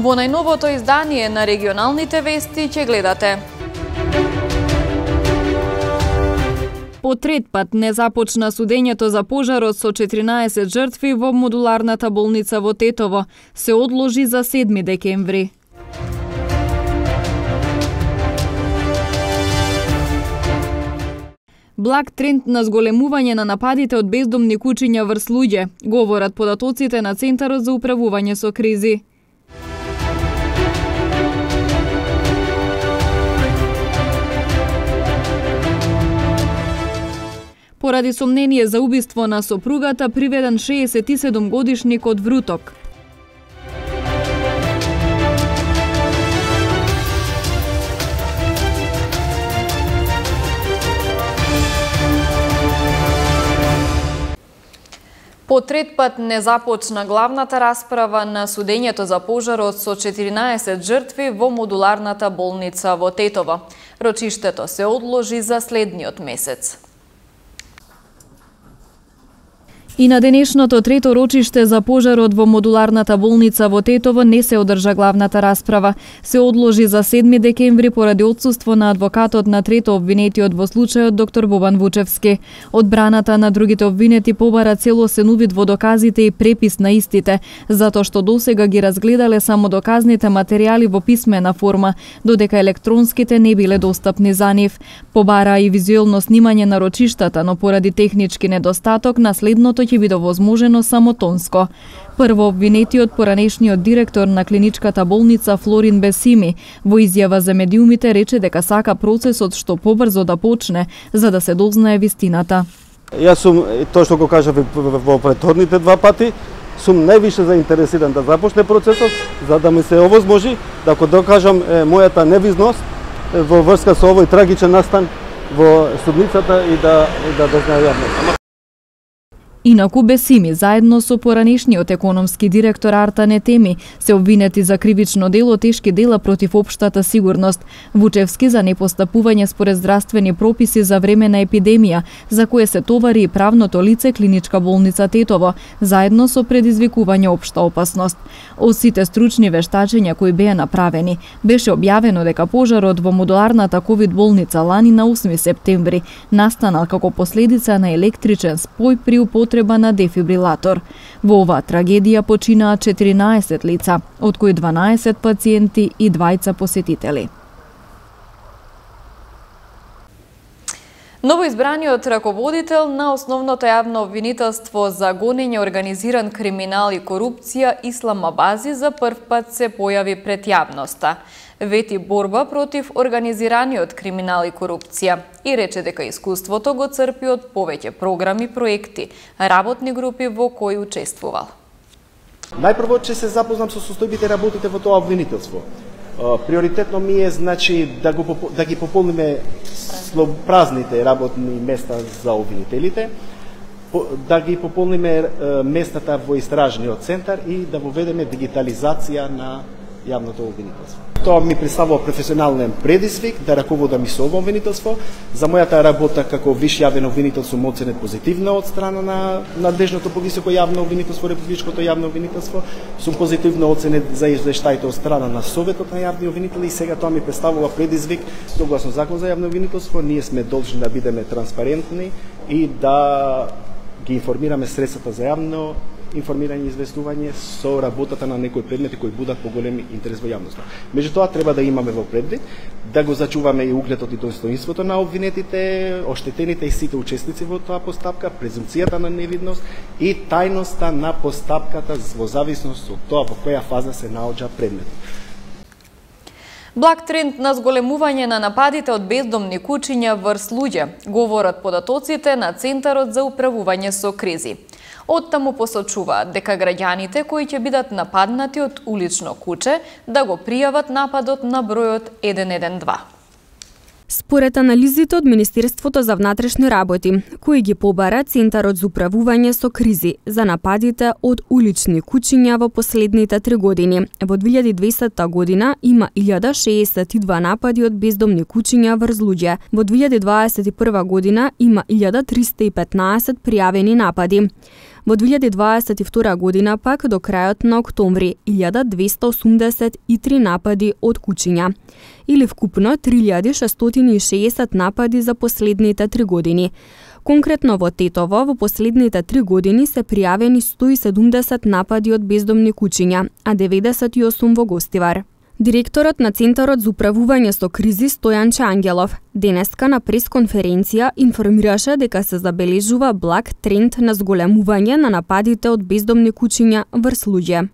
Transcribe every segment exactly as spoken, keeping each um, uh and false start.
Во најновото издание на регионалните вести ќе гледате. По трет пат не започна судењето за пожарот со четиринаесет жртви во модуларната болница во Тетово. Се одложи за седми декември. Благ тренд на зголемување на нападите од бездомни кучиња врз луѓе, говорат податоците на Центарот за управување со кризи. Поради сомнение за убиство на сопругата приведен шеесет и седум годишник од Вруток. По трет пат не започна главната расправа на судењето за пожарот со четиринаесет жртви во модуларната болница во Тетово. Рочиштето се одложи за следниот месец. И на денешното трето рочиште за пожарот во модуларната болница во Тетово не се одржа главната расправа. Се одложи за седми декември поради отсуство на адвокатот на трето обвинетиот во случајот доктор Бобан Вучевски. Одбраната на другите обвинети побара целосен увид во доказите и препис на истите, затоа што досега ги разгледале само доказните материјали во писмена форма, додека електронските не биле достапни за нив. Побара и визуелно снимање на рочиштата, но поради технички недостаток на следното ќе биде возможено само тонско. Прво обвинетиот поранешниот директор на клиничката болница Флорин Бесими во изјава за медиумите рече дека сака процесот што побрзо да почне за да се дознае вистината. Јас сум, тоа што го кажав во претходните два пати, сум највише заинтересиран да започне процесот за да ми се овозможи да го докажам е, мојата невизност во врска со овој трагичен настан во судницата и да и да дознае јавноста. Инаку Бесими, заедно со поранешниот економски директор Арта Нетеми, се обвинети за кривично дело тешки дела против општата сигурност. Вучевски за непостапување според здравствени прописи за време на епидемија, за кое се товари и правното лице Клиничка болница Тетово, заедно со предизвикување општа опасност. Од сите стручни вештачења кои беа направени, беше објавено дека пожарот во модуларната ковид болница лани на осми септември настанал како последица на електричен спој при употреба на дефибрилатор. Во оваа трагедија починаа четиринаесет лица, од кои дванаесет пациенти и двајца посетители. Новоизбраниот раководител на основното јавно обвинителство за гонење организиран криминал и корупција Ислам Абази за прв пат се појави пред јавноста. Вети борба против организираниот криминал и корупција и рече дека искуството го црпи од повеќе програми, проекти, работни групи во кои учествувал. Најпрво ќе се запознам со состојбите работите во тоа обвинителство. Приоритетно ми е значи да го да ги пополниме празните работни места за обвинителите, да ги пополниме местата во истражниот центар и да воведеме дигитализација на јавното обвинителство. Тоа ми представува професионален предизвик да раководам и со ова обвинителство. За мојата работа како виш јавен обвинител сум оценет позитивно од страна на надлежното повисоко јавно обвинителство, Републичкото јавно обвинителство. Сум позитивно оценет за извештаите од страна на Советот на јавни обвинители и сега тоа ми представува предизвик. Согласно Закон за јавно обвинителство, ние сме должни да бидеме транспарентни и да ги информираме средствата за јавно информирање и известување со работата на некои предмети кои будат поголем интерес во јавноста. Меѓутоа треба да имаме во предвид да го зачуваме и угледот и достоинството на обвинетите, оштетените и сите учесници во тоа постапка, презумцијата на невидност и тајноста на постапката во зависност од тоа во која фаза се наоѓа предметот. Благ тренд на зголемување на нападите од бездомни кучиња врз луѓе, говорат податоците на Центарот за управување со кризи. Оттаму посочуваат дека граѓаните кои ќе бидат нападнати од улично куче да го пријават нападот на бројот еден еден два. Според анализите од Министерството за внатрешни работи, кои ги побара Центарот за управување со кризи за нападите од улични кучиња во последните три години, во две илјади и дваесетта година има илјада шеесет и два напади од бездомни кучиња врз луѓе. Во две илјади дваесет и прва година има илјада триста и петнаесет пријавени напади. Во две илјади дваесет и втора година пак до крајот на октомври илјада двесте осумдесет и три напади од кучиња, или вкупно три илјади шестстотини и шеесет напади за последните три години. Конкретно во Тетово во последните три години се пријавени сто и седумдесет напади од бездомни кучиња, а деветдесет и осум во Гостивар. Директорот на Центарот за управување со кризи Стојанче Ангелов денеска на пресконференција информираше дека се забележува благ тренд на зголемување на нападите од бездомни кучиња врз луѓе.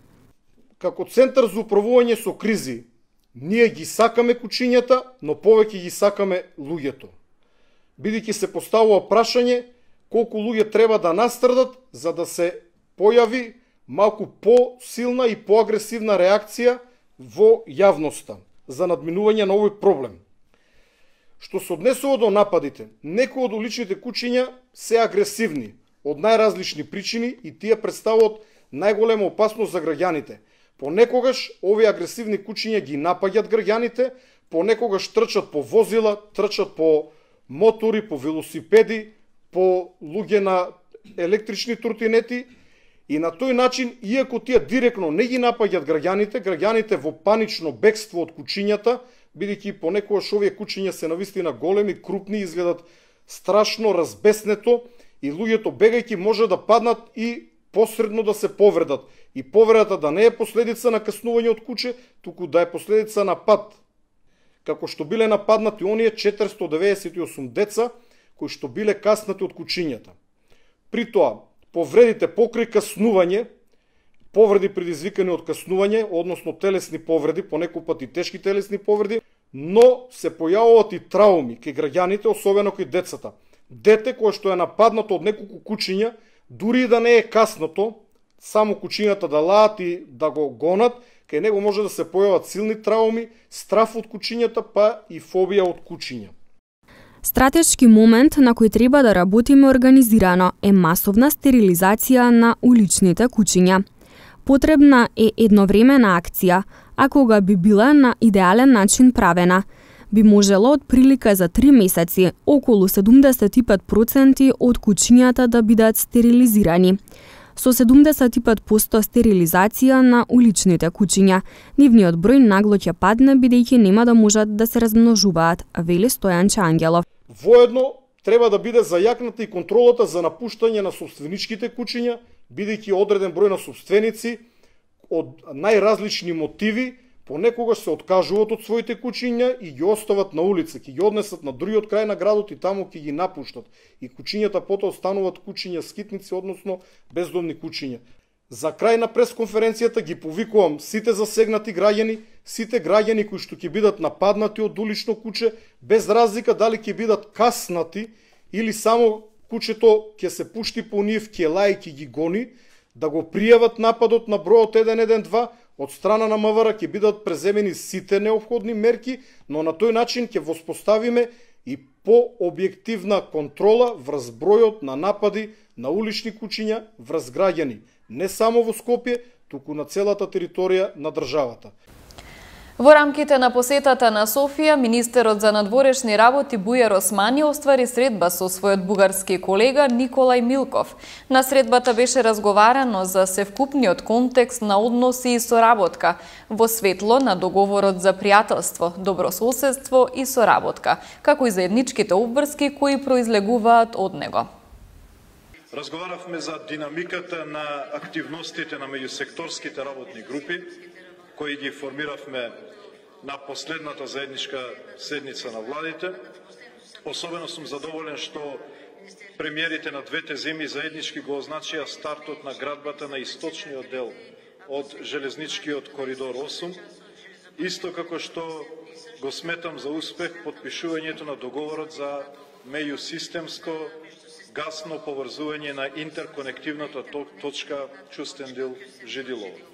Како Центар за управување со кризи, ние ги сакаме кучињата, но повеќе ги сакаме луѓето. Бидејќи се поставува прашање колку луѓе треба да настрадат за да се појави малку посилна и поагресивна реакција во јавноста за надминување на овој проблем. Што се однесува до нападите, некои од уличните кучиња се агресивни од најразлични причини и тие представуваат најголема опасност за граѓаните. Понекогаш овие агресивни кучиња ги напаѓаат граѓаните, понекогаш трчат по возила, трчат по мотори, по велосипеди, по луѓе на електрични тротинети. И на тој начин, иако тие директно не ги напаѓаат граѓаните, граѓаните во панично бегство од кучињата, бидејќи понекогаш овие кучиња се навистина големи, крупни, изгледат страшно разбеснето и луѓето бегајќи може да паднат и посредно да се повредат. И повредата да не е последица на каснување од куче, туку да е последица на пат. Како што биле нападнати оние четиристотини деветдесет и осум деца кои што биле каснати од кучињата. При тоа, повредите покрај каснување, повреди предизвикани од каснување, односно телесни повреди, понекој пат и тешки телесни повреди, но се појавуваат и трауми кај граѓаните, особено кај децата. Дете кое што е нападнато од неколку кучиња, дури и да не е каснато, само кучињата да лаат и да го гонат, кај него може да се појават силни трауми, страф од кучињата, па и фобија од кучиња. Стратешки момент на кој треба да работиме организирано е масовна стерилизација на уличните кучиња. Потребна е едновремена акција, а кога би била на идеален начин правена, би можело од прилика за три месеци околу седумдесет и пет проценти од кучињата да бидат стерилизирани. Со седумдесет и пет проценти стерилизација на уличните кучиња, нивниот број нагло ќе падне бидејќи нема да можат да се размножуваат, вели Стојанче Ангелов. Воедно треба да биде зајакната и контролата за напуштање на собственичките кучиња, бидејќи одреден број на собственици од најразлични мотиви понекогаш се откажуваат од своите кучиња и ги остават на улица, ќе ги однесат на другиот крај на градот и таму ќе ги напуштат. И кучињата потоа остануваат кучиња скитници, односно бездомни кучиња. За крај на пресконференцијата ги повикувам сите засегнати граѓани, сите граѓани кои што ќе бидат нападнати од улично куче, без разлика дали ќе бидат каснати или само кучето ќе се пушти по нив, ќе лаи, ќе ги гони, да го пријават нападот на бројот еден еден два, од страна на МВР ќе бидат преземени сите неопходни мерки, но на тој начин ќе воспоставиме и по-објективна контрола врз бројот на напади на улични кучиња врз граѓани, не само во Скопје, туку на целата територија на државата. Во рамките на посетата на Софија, министерот за надворешни работи Бујар Османи оствари средба со својот бугарски колега Николај Милков. На средбата беше разговарано за севкупниот контекст на односи и соработка во светло на договорот за пријателство, добрососедство и соработка, како и заедничките обврски кои произлегуваат од него. Разговаравме за динамиката на активностите на меѓусекторските работни групи, кои ги формиравме на последната заедничка седница на владите. Особено сум задоволен што премиерите на двете земји заеднички го означија стартот на градбата на источниот дел од железничкиот коридор осум, исто како што го сметам за успех подпишувањето на договорот за меѓусистемско гасно поврзување на интерконективната точка Чустендил-Жидилово.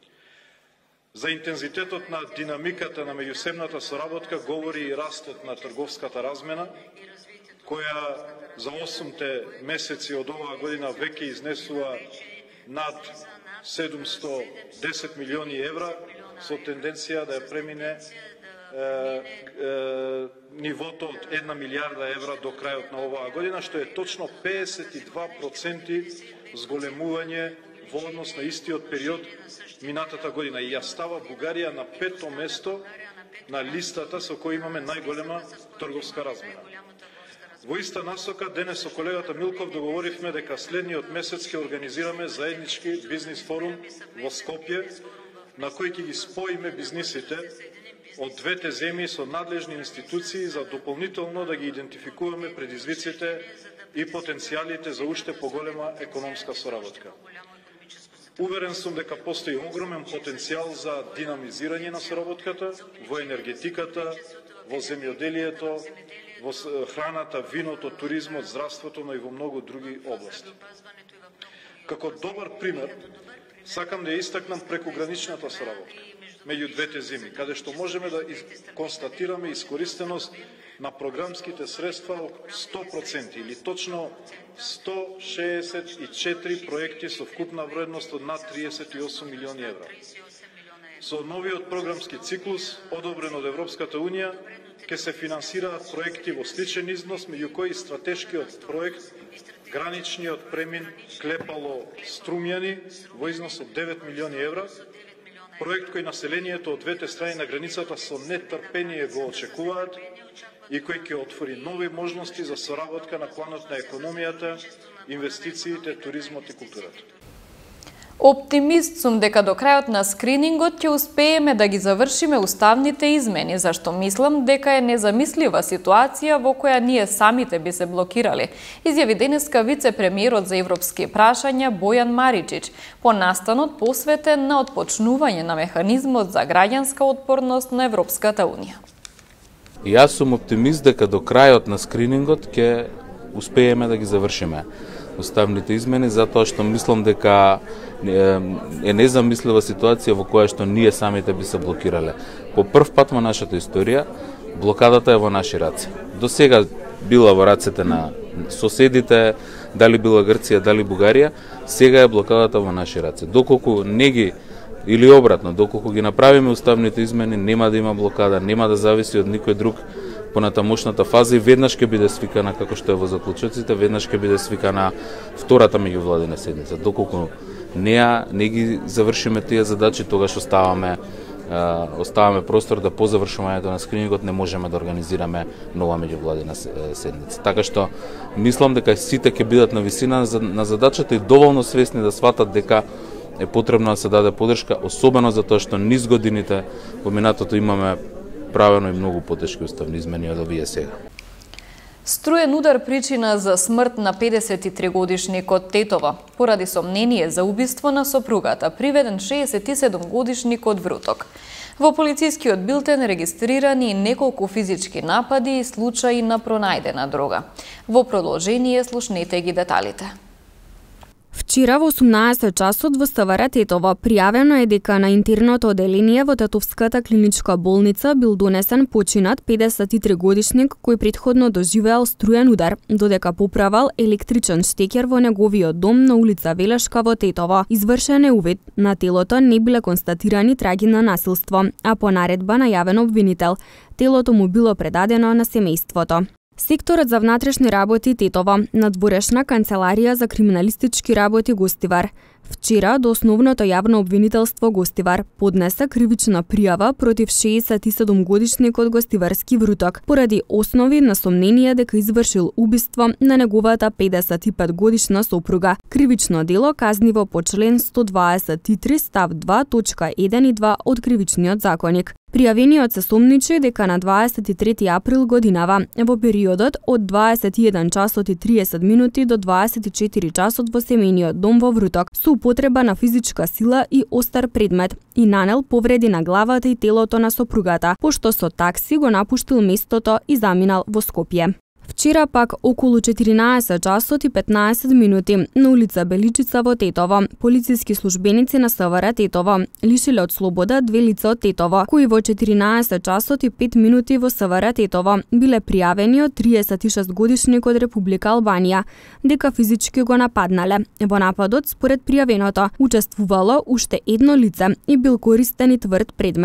За интензитетот на динамиката на меѓусебната соработка говори и растот на трговската размена, која за осумте месеци од оваа година веќе изнесува над седумсто десет милиони евра, со тенденција да ја премине е, е, нивото од една милијарда евра до крајот на оваа година, што е точно педесет и два проценти зголемување во однос на истиот период минатата година и ја става Бугарија на пето место на листата со кој имаме најголема трговска размена. Во иста насока, денес со колегата Милков договоривме дека следниот месец ќе организираме заеднички бизнис форум во Скопје, на кој ќе ги споиме бизнисите од двете земји со надлежни институции за дополнително да ги идентификуваме предизвиците и потенцијалите за уште поголема економска соработка. Уверен сум дека постои огромен потенцијал за динамизирање на соработката во енергетиката, во земјоделието, во храната, виното, туризмот, здравството, но и во многу други области. Како добар пример, сакам да ја истакнам прекограничната соработка меѓу двете земји, каде што можеме да констатираме искористеност на програмските средства од сто проценти или точно сто шеесет и четири проекти со вкупна вредност од над триесет и осум милиони евра. Со новиот програмски циклус, одобрен од Европската Унија, ќе се финансираат проекти во сличен износ, меѓу кои стратешкиот проект граничниот премин Клепало-Струмјани во износ од девет милиони евра, проект кој населението од двете страни на границата со нетрпение го очекуваат и кој ќе отвори нови можности за соработка на планот на економијата, инвестициите, туризмот и културата. Оптимист сум дека до крајот на скринингот ќе успееме да ги завршиме уставните измени, зашто мислам дека е незамислива ситуација во која ние самите би се блокирали, изјави денеска вице-премиерот за европски прашања Бојан Мариџич по настанот посветен на отпочнување на механизмот за граѓанска отпорност на Европската Унија. Јас сум оптимист дека до крајот на скринингот ќе успееме да ги завршиме уставните измени, затоа што мислам дека е незамислива ситуација во која што ние самите би се блокирале. По прв пат во нашата историја, блокадата е во наши раце. До сега била во рацете на соседите, дали била Грција, дали Бугарија, сега е блокадата во наши раце. Доколку не ги, или обратно, доколку ги направиме уставните измени, нема да има блокада, нема да зависи од никој друг понатамошната фаза и веднаш ќе биде свикана, како што е во заклучоците, веднаш ќе биде свикана втората меѓувладина седница. Доколку не, не ги завршиме тие задачи, тогаш оставаме, а, оставаме простор да по завршувањето на скринингот не можеме да организираме нова меѓувладина седница. Така што мислам дека сите ќе бидат на висина на задачата и доволно свесни да сватат дека е потребно да се даде поддршка, особено затоа што низ годините во минатото имаме правено и многу потешки уставни измени од овие сега. Струен удар причина за смрт на педесет и три годишникот Тетова, поради сомнение за убиство на сопругата, приведен шеесет и седум годишникот Вруток. Во полицискиот билтен регистрирани неколку физички напади и случаи на пронајдена дрога. Во продолжение слушнете ги деталите. Вчера во осумнаесет часот во СВР Тетово пријавено е дека на интерното оделение во Тетовската клиничка болница бил донесен починат педесет и три годишник кој претходно доживеал струен удар, додека поправал електричен штекер во неговиот дом на улица Велешка во Тетово. Извршен е увид, на телото не биле констатирани траги на насилство, а по наредба најавен обвинител, телото му било предадено на семејството. Секторот за внатрешни работи Тетово, надворешна канцеларија за криминалистички работи Гостивар, вчера до основното јавно обвинителство Гостивар поднесе кривична пријава против шеесет и седум годишникот Гостиварски Вруток поради основи на сомнение дека извршил убиство на неговата педесет и пет годишна сопруга. Кривично дело казниво по член сто дваесет и три став два точка еден и два од Кривичниот законник. Пријавениот се сомничи дека на дваесет и трети април годинава, во периодот од дваесет и еден часот и триесет минути до дваесет и четири часот во семејниот дом во Вруток, со употреба на физичка сила и остар предмет, и нанел повреди на главата и телото на сопругата, пошто со такси го напуштил местото и заминал во Скопје. Вчера пак околу четиринаесет часот и петнаесет минути на улица Беличица во Тетово, полициски службеници на СВР Тетово лишиле од слобода две лица од Тетово, кои во четиринаесет часот и пет минути во СВР Тетово биле пријавени од триесет и шест годишникот Република Албанија, дека физички го нападнале. Во нападот, според пријавеното, учествувало уште едно лице и бил користен и тврд предмет.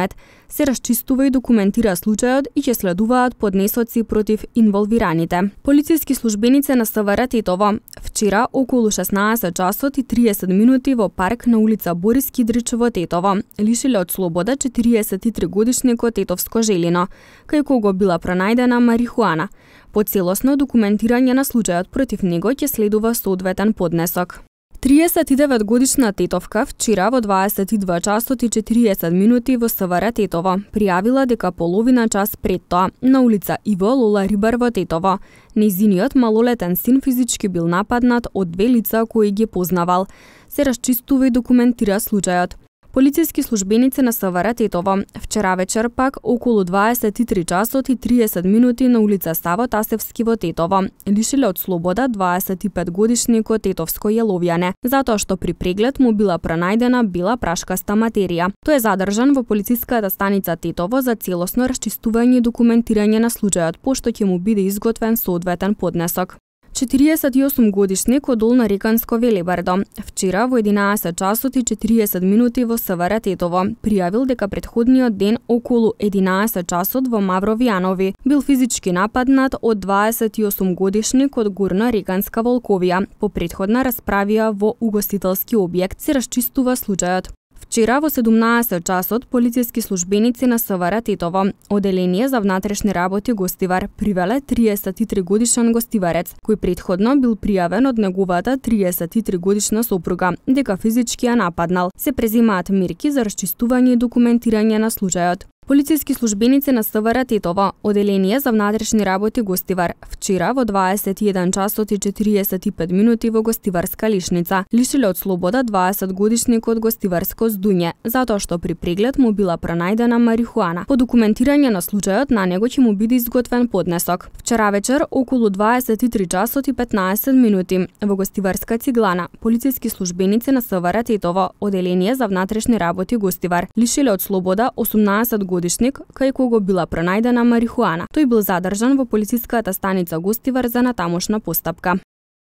Се расчистува и документира случајот и ќе следуваат поднесоци против инволвираните. Полициски службеници на СВР Тетово вчера околу шеснаесет часот и триесет минути во парк на улица Борис Кидрич во Тетово лишиле од слобода четириесет и три годишникот Тетовско Желино, кај кого била пронајдена марихуана. По целосно документирање на случајот против него ќе следува соодветен поднесок. триесет и девет годишна тетовка вчера во дваесет и два часот и четириесет минути во СВР Тетово пријавила дека половина час пред тоа на улица Иво Лола Рибар во Тетово нејзиниот малолетен син физички бил нападнат од две лица кои ги познавал. Се расчистува и документира случајот. Полициски службеници на СВР Тетово вчера вечер пак околу дваесет и три часот и триесет минути на улица Саво Тасевски во Тетово лишиле од слобода дваесет и пет годишникот Тетовско Јеловјане, затоа што при преглед му била пронајдена бела прашкаста материја. Тој е задржан во полициската станица Тетово за целосно расчистување и документирање на случајот, пошто ќе му биде изготвен соодветен поднесок. четириесет и осум годишник од Долно Реканско Велибардо вчера во единаесет часот и четириесет минути во СВР Тетово пријавил дека претходниот ден околу единаесет часот во Мавровијанови бил физички нападнат од дваесет и осум годишник од Горна Реканска Волковија по претходна расправија во угостителски објект. Се расчистува случајот. Вчера во седумнаесет часот полициски службеници на СВР Тетово, Оделение за внатрешни работи Гостивар, привеле триесет и три годишен гостиварец, кој претходно бил пријавен од неговата триесет и три годишна сопруга, дека физички ја нападнал. Се презимаат мерки за расчистување и документирање на случајот. Полициски службеници на СВР Тетово, Оделение за внатрешни работи Гостивар, вчера во дваесет и еден часот и четириесет и пет минути во Гостиварска лишница лишиле од слобода дваесет годишникот Гостиварско Здуње, затоа што при преглед му била пронајдена марихуана. По документирање на случајот на него ќе му биде изготвен поднесок. Вчера вечер околу дваесет и три часот и петнаесет минути во Гостиварска Циглана, полициски службеници на СВР Тетово, Оделение за внатрешни работи Гостивар лишиле од слобода осумнаесет годишник кај кого била пронајдена марихуана. Тој бил задржан во полициската станица Гостивар за натамошна постапка.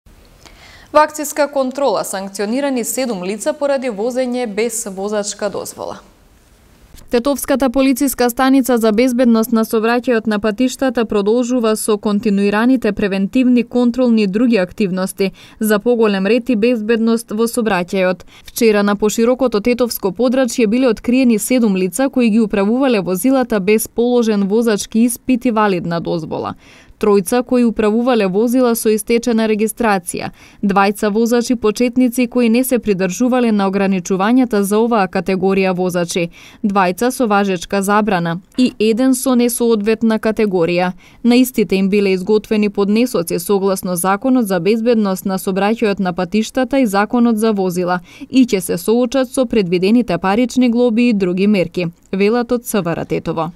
Во акцијска контрола санкционирани седум лица поради возење без возачка дозвола. Тетовската полициска станица за безбедност на сообраќајот на патиштата продолжува со континуираните превентивни, контролни и други активности за поголем ред и безбедност во сообраќајот. Вчера на поширокото тетовско подрачје биле откриени седум лица кои ги управувале возилата без положен возачки испит и валидна дозвола. Тројца кои управувале возила со истечена регистрација, двајца возачи почетници кои не се придржувале на ограничувањата за оваа категорија возачи, двајца со важечка забрана и еден со несоодветна категорија. На истите им биле изготвени поднесоци согласно Законот за безбедност на сообраќајот на патиштата и Законот за возила и ќе се соочат со предвидените парични глоби и други мерки, велат од СВР Тетово.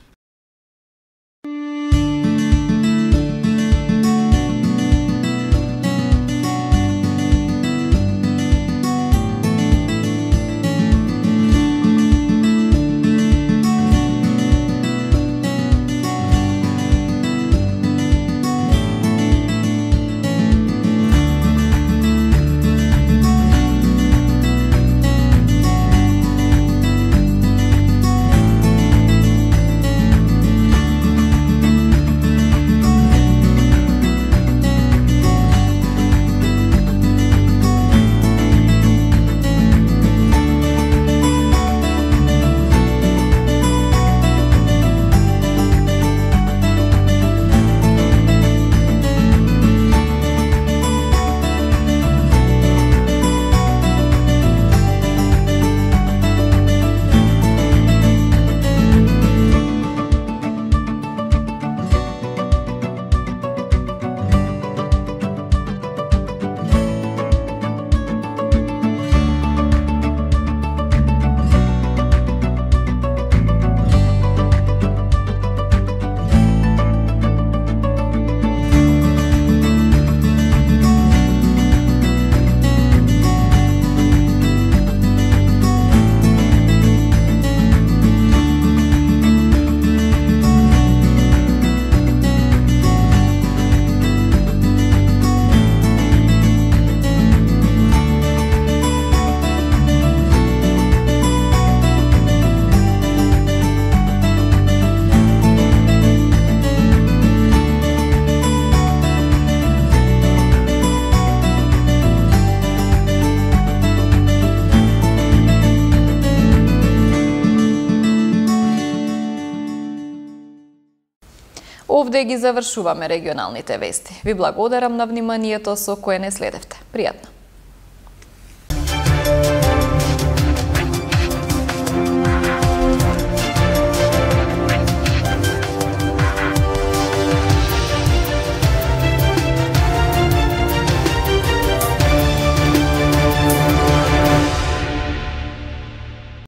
Овде ги завршуваме регионалните вести. Ви благодарам на вниманието со кое не следевте. Пријатно!